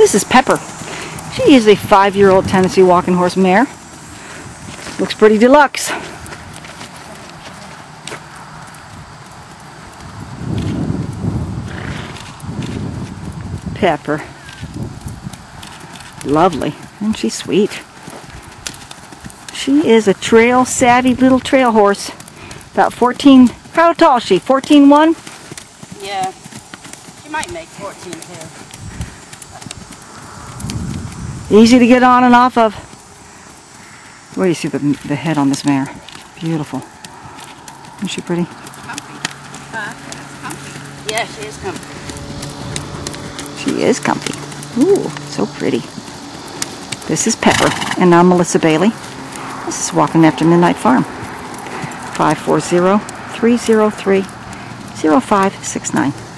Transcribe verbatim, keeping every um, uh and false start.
This is Pepper. She is a five-year-old Tennessee walking horse mare. Looks pretty deluxe. Pepper. Lovely. And she's sweet. She is a trail savvy little trail horse. About fourteen. How tall is she? fourteen one? Yeah. She might make fourteen two. Easy to get on and off of. Where do you see the, the head on this mare? Beautiful. Isn't she pretty? Comfy. Uh, comfy. Yeah, she is comfy. She is comfy. Ooh, so pretty. This is Pepper, and I'm Melissa Bailey. This is Walking After Midnight Farm. five four zero, three zero three, zero five six nine.